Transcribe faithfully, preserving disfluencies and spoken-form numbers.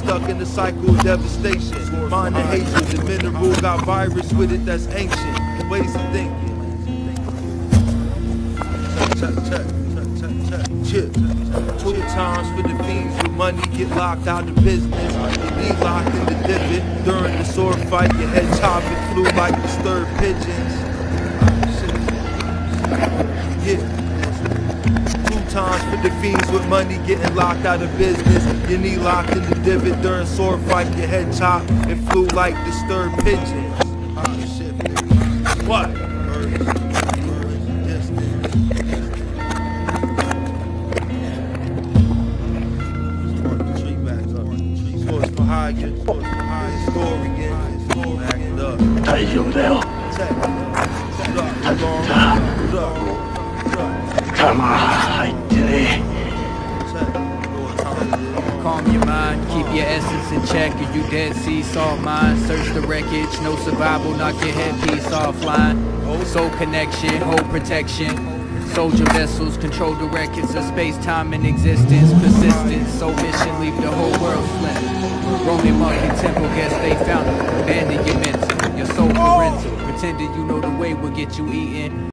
stuck in the cycle of devastation. Mind the hatred, the mineral got virus with it that's ancient. Ways of thinking. Check, check, check, check, check, check. Two times for the fiends with money get locked out of business. You be locked in the divot during the sword fight. Your head chopping flew like disturbed pigeons. Yeah. Two times for the fiends with money getting locked out of business. Your knee locked in the divot during sword fight. Your head chopped and flew like disturbed pigeons. What? 大丈夫だよ。たった弾入ってね。 Calm your mind, keep your essence in check. Are you dead sea salt mine? Search the wreckage, no survival, knock your headpiece offline. Soul connection, hold protection. Soldier vessels control the records of space, time, and existence. Persistence, soul mission, leave the whole world slim. Roman monk and temple, guess they found it. Abandon your mental, your soul for rental. Pretending you know the way will get you eaten.